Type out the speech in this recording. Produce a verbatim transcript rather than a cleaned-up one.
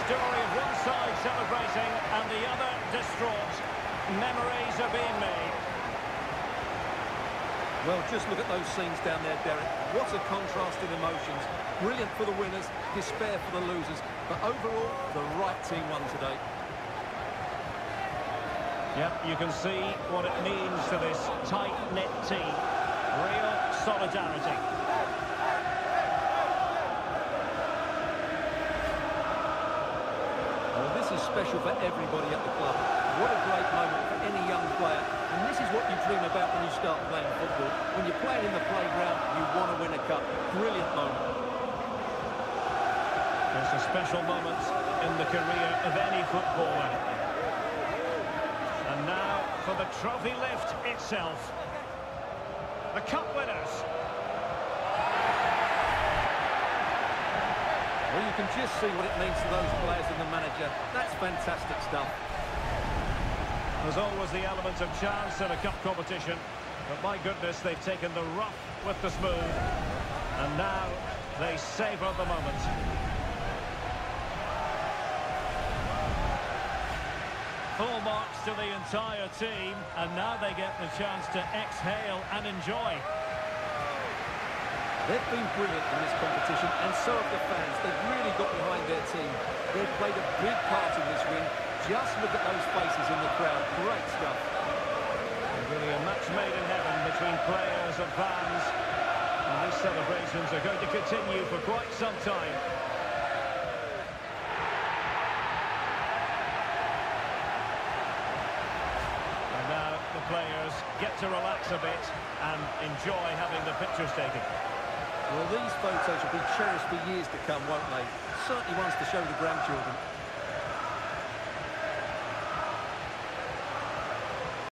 story of one side celebrating and the other distraught. Memories are being made. Well, just look at those scenes down there, Derek. What a contrast in emotions. Brilliant for the winners, despair for the losers. But overall, the right team won today. Yep, you can see what it means to this tight-knit team. Real solidarity. Well, this is special for everybody at the club. What a great moment for any young player. And this is what you dream about when you start playing football. When you're playing in the playground, you want to win a cup. Brilliant moment. It's a special moment in the career of any footballer. And now for the trophy lift itself. The cup winners. Well, you can just see what it means to those players and the manager. That's fantastic stuff. There's always the element of chance in a cup competition. But my goodness, they've taken the rough with the smooth. And now they savour the moment. Full marks to the entire team. And now they get the chance to exhale and enjoy. They've been brilliant in this competition, and so have the fans. They've really got behind their team. They've played a big part in this win. Just look at those faces in the crowd. Great stuff. Really a match made in heaven between players and fans. And these celebrations are going to continue for quite some time. And now the players get to relax a bit and enjoy having the pictures taken. Well, these photos will be cherished for years to come, won't they? Certainly ones to show the grandchildren.